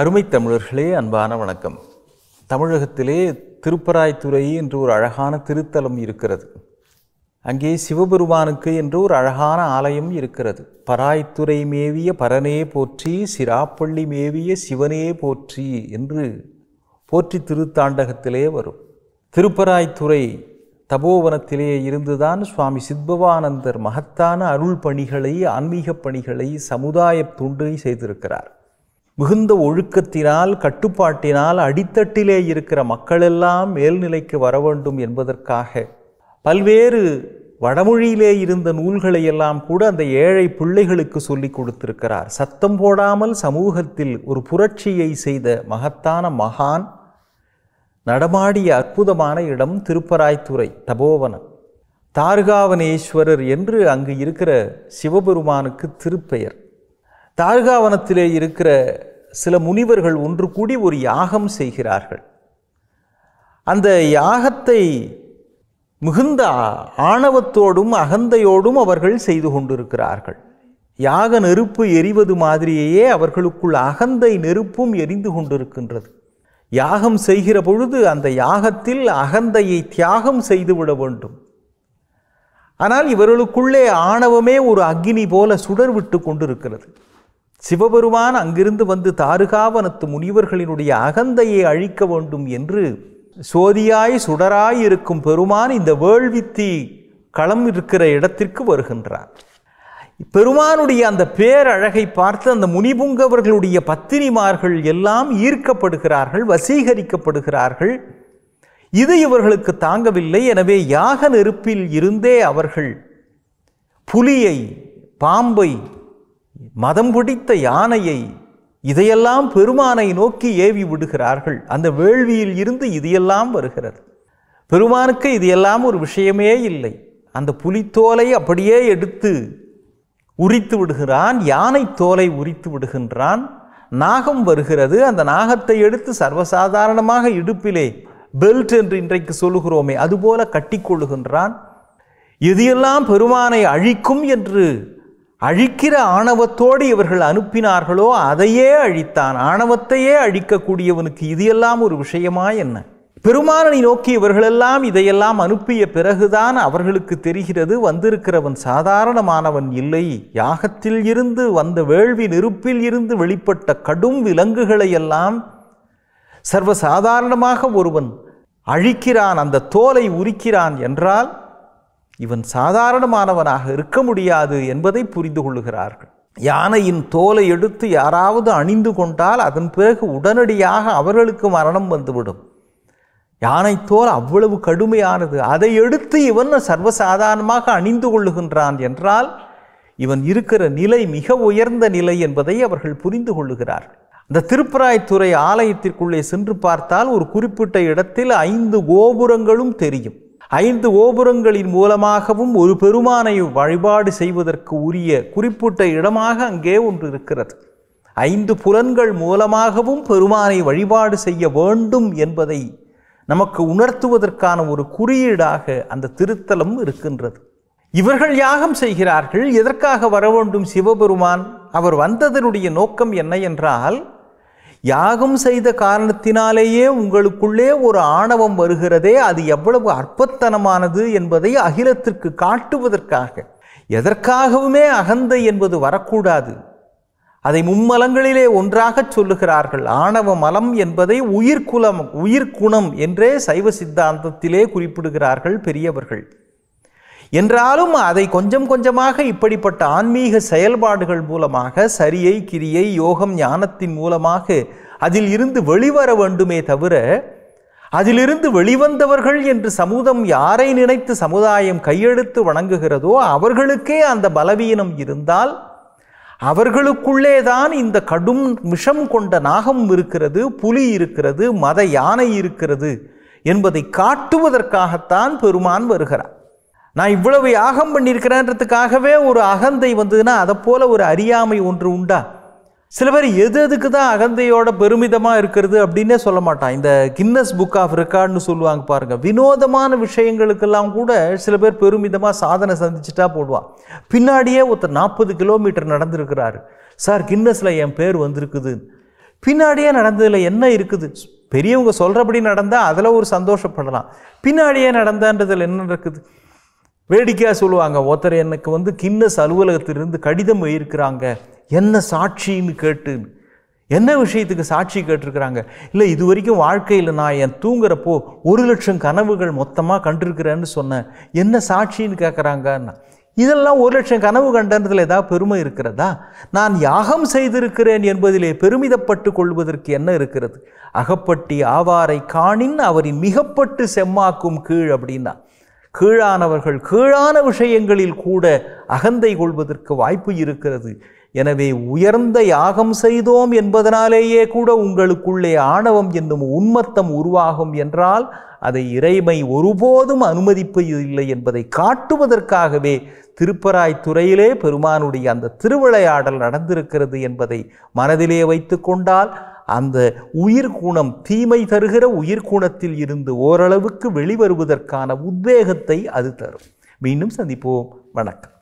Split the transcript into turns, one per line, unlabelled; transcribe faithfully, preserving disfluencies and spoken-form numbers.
அருமை தமிழர்களே, அன்பான வணக்கம். தமிழகத்திலே திருப்பராய்த்துறை என்று ஒரு அழகான திருத்தலம் இருக்கிறது. அங்கே சிவபெருமானுக்கு என்று ஒரு அழகான ஆலயம் இருக்கிறது. பராய்த்துறை மேவிய பரனே போற்றி, சிராப்பள்ளி மேவிய சிவனே போற்றி என்று போற்றி திருத்தாண்டகத்திலே வரும். திருப்பராய்த்துறை தபோவனத்திலே இருந்துதான் சுவாமி சித்பவானந்தர் மகத்தான அருள் பணிகளை, ஆன்மீக பணிகளை, சமுதாய தொண்டை செய்திருக்கிறார். மிகுந்த ஒழுக்கத்தினால், கட்டுப்பாட்டினால் அடித்தட்டிலே இருக்கிற மக்களெல்லாம் மேல்நிலைக்கு வர வேண்டும் என்பதற்காக பல்வேறு வடமொழியிலே இருந்த நூல்களை எல்லாம் கூட அந்த ஏழை பிள்ளைகளுக்கு சொல்லி கொடுத்திருக்கிறார். சத்தம் போடாமல் சமூகத்தில் ஒரு புரட்சியை செய்த மகத்தான மகான் நடமாடிய அற்புதமான இடம் திருப்பராய்த்துறை தபோவனம். தார்காவனேஸ்வரர் என்று அங்கு இருக்கிற சிவபெருமானுக்கு திருப்பெயர். தார்காவனத்திலே இருக்கிற சில முனிவர்கள் ஒன்று கூடி ஒரு யாகம் செய்கிறார்கள். அந்த யாகத்தை மிகுந்த ஆணவத்தோடும் அகந்தையோடும் அவர்கள் செய்து கொண்டிருக்கிறார்கள். யாக நெருப்பு எரிவது மாதிரியே அவர்களுக்குள் அகந்தை நெருப்பும் எரிந்து கொண்டிருக்கின்றது. யாகம் செய்கிற பொழுது அந்த யாகத்தில் அகந்தையை தியாகம் செய்துவிட வேண்டும். ஆனால் இவர்களுக்குள்ளே ஆணவமே ஒரு அக்கினி போல சுடர் விட்டு கொண்டிருக்கிறது. சிவபெருமான் அங்கிருந்து வந்து தாருகாவனத்து முனிவர்களினுடைய அகந்தையை அழிக்க வேண்டும் என்று சோதியாய் சுடராய் இருக்கும் பெருமான் இந்த வேள்வித்தி களம் இருக்கிற இடத்திற்கு வருகின்றார். பெருமானுடைய அந்த பேரழகை பார்த்து அந்த முனிபுங்கவர்களுடைய பத்தினிமார்கள் எல்லாம் ஈர்க்கப்படுகிறார்கள், வசீகரிக்கப்படுகிறார்கள். இது இவர்களுக்கு தாங்கவில்லை. எனவே யாக நெருப்பில் இருந்தே அவர்கள் புலியை, பாம்பை, மதம் பிடித்த யானையை, இதையெல்லாம் பெருமானை நோக்கி ஏவி விடுகிறார்கள். அந்த வேள்வியில் இருந்து இதையெல்லாம் வருகிறது. பெருமானுக்கு இதையெல்லாம் ஒரு விஷயமே இல்லை. அந்த புலித்தோலை அப்படியே எடுத்து உரித்து விடுகிறான், யானை தோலை உரித்து விடுகின்றான். நாகம் வருகிறது, அந்த நாகத்தை எடுத்து சர்வசாதாரணமாக இடுப்பிலே பெல்ட் என்று இன்றைக்கு சொல்லுகிறோமே அதுபோல கட்டிக்கொள்ளுகின்றான். எதையெல்லாம் பெருமானை அழிக்கும் என்று அழிக்கிற ஆணவத்தோடு இவர்கள் அனுப்பினார்களோ அதையே அழித்தான். ஆணவத்தையே அழிக்கக்கூடியவனுக்கு இது எல்லாம் ஒரு விஷயமா என்ன? பெருமானை நோக்கி இவர்களெல்லாம் இதையெல்லாம் அனுப்பிய பிறகுதான் அவர்களுக்கு தெரிகிறது, வந்திருக்கிறவன் சாதாரணமானவன் இல்லை. யாகத்தில் இருந்து வந்த வேள்வி நெருப்பில் இருந்து வெளிப்பட்ட கடும் விலங்குகளை எல்லாம் சர்வசாதாரணமாக ஒருவன் அழிக்கிறான், அந்த தோலை உரிக்கிறான் என்றால் இவன் சாதாரணமானவனாக இருக்க முடியாது என்பதை புரிந்து கொள்ளுகிறார்கள். யானையின் தோலை எடுத்து யாராவது அணிந்து கொண்டால் அதன் பிறகு உடனடியாக அவர்களுக்கு மரணம் வந்துவிடும். யானை தோல் அவ்வளவு கடுமையானது. அதை எடுத்து இவன் சர்வசாதாரணமாக அணிந்து கொள்ளுகின்றான் என்றால் இவன் இருக்கிற நிலை மிக உயர்ந்த நிலை என்பதை அவர்கள் புரிந்து கொள்ளுகிறார்கள். இந்த திருப்பராய்த்துறை ஆலயத்திற்குள்ளே சென்று பார்த்தால் ஒரு குறிப்பிட்ட இடத்தில் ஐந்து கோபுரங்களும் தெரியும். ஐந்து கோபுரங்களின் மூலமாகவும் ஒரு பெருமானை வழிபாடு செய்வதற்கு உரிய குறிப்பிட்ட இடமாக அங்கே ஒன்று இருக்கிறது. ஐந்து புலன்கள் மூலமாகவும் பெருமானை வழிபாடு செய்ய வேண்டும் என்பதை நமக்கு உணர்த்துவதற்கான ஒரு குறியீடாக அந்த திருத்தலம் இருக்கின்றது. இவர்கள் யாகம் செய்கிறார்கள். எதற்காக வர வேண்டும் சிவபெருமான்? அவர் வந்ததனுடைய நோக்கம் என்ன என்றால், யாகம் செய்த காரணத்தினாலேயே உங்களுக்குள்ளே ஒரு ஆணவம் வருகிறதே, அது எவ்வளவு அற்பத்தனமானது என்பதை அகிலத்திற்கு காட்டுவதற்காக. எதற்காகவுமே அகந்தை என்பது வரக்கூடாது. அதை மும்மலங்களிலே ஒன்றாக சொல்லுகிறார்கள். ஆணவ மலம் என்பதை உயிர்குலம், உயிர்குணம் என்றே சைவ சித்தாந்தத்திலே குறிப்பிடுகிறார்கள் பெரியவர்கள். என்றாலும் அதை கொஞ்சம் கொஞ்சமாக இப்படிப்பட்ட ஆன்மீக செயல்பாடுகள் மூலமாக, சரியை, கிரியை, யோகம், ஞானத்தின் மூலமாக அதில் இருந்து வெளிவர வேண்டுமே தவிர, அதிலிருந்து வெளிவந்தவர்கள் என்று சமூகம் யாரை நினைத்து சமுதாயம் கையெழுத்து வணங்குகிறதோ அவர்களுக்கே அந்த பலவீனம் இருந்தால், அவர்களுக்குள்ளே தான் இந்த கடும் விஷம் கொண்ட நாகம் இருக்கிறது, புலி இருக்கிறது, மத யானை இருக்கிறது என்பதை காட்டுவதற்காகத்தான் பெருமான் வருகிறார். நான் இவ்வளவு யாகம் பண்ணியிருக்கிறேன்றதுக்காகவே ஒரு அகந்தை வந்ததுன்னா அதை போல ஒரு அறியாமை ஒன்று உண்டா? சில பேர் எது எதுக்கு தான் அகந்தையோட பெருமிதமாக இருக்கிறது அப்படின்னே சொல்ல மாட்டான். இந்த கின்னஸ் புக் ஆஃப் ரெக்கார்ட்னு சொல்லுவாங்க பாருங்க, வினோதமான விஷயங்களுக்கெல்லாம் கூட சில பேர் பெருமிதமாக சாதனை சந்திச்சுட்டா போடுவான். பின்னாடியே ஒருத்தர் நாற்பது கிலோமீட்டர் நடந்திருக்கிறாரு, சார் கின்னஸில் என் பேர் வந்திருக்குது. பின்னாடியே நடந்ததில் என்ன இருக்குது? பெரியவங்க சொல்கிறபடி நடந்தால் அதில் ஒரு சந்தோஷப்படலாம். பின்னாடியே நடந்தான்றதில் என்ன இருக்குது? வேடிக்கையாக சொல்லுவாங்க, ஒருத்தர் எனக்கு வந்து கின்னஸ் அலுவலகத்திலிருந்து கடிதம் எழுதியிருக்கிறாங்க, என்ன சாட்சின்னு கேட்டு. என்ன விஷயத்துக்கு சாட்சி கேட்டிருக்கிறாங்க? இல்லை, இது வரைக்கும் வாழ்க்கையில் நான் என் தூங்குறப்போ ஒரு லட்சம் கனவுகள் மொத்தமாக கண்டிருக்கிறேன்னு சொன்னேன், என்ன சாட்சின்னு கேட்குறாங்கன்னா, இதெல்லாம் ஒரு லட்சம் கனவு கண்டதில் ஏதாவது பெருமை இருக்கிறதா? நான் யாகம் செய்திருக்கிறேன் என்பதிலே பெருமிதப்பட்டு கொள்வதற்கு என்ன இருக்கிறது? அகப்பட்டி ஆவாரை காணின் அவரின் மிகப்பட்டு செம்மாக்கும் கீழ் அப்படின்னா, கீழானவர்கள் கீழான விஷயங்களில் கூட அகந்தை கொள்வதற்கு வாய்ப்பு இருக்கிறது. எனவே உயர்ந்த யாகம் செய்தோம் என்பதனாலேயே கூட உங்களுக்குள்ளே ஆணவம் என்னும் உன்மத்தம் உருவாகும் என்றால் அதை இறைமை ஒருபோதும் அனுமதிப்பதில்லை என்பதை காட்டுவதற்காகவே திருப்பராய்த்துறையிலே பெருமானுடைய அந்த திருவிளையாடல் நடந்திருக்கிறது என்பதை மனதிலே வைத்து கொண்டால் அந்த உயிர்குணம், தீமை தருகிற உயிர்குணத்தில் இருந்து ஓரளவுக்கு வெளிவருவதற்கான உத்வேகத்தை அது தரும். மீண்டும் சந்திப்போம். வணக்கம்.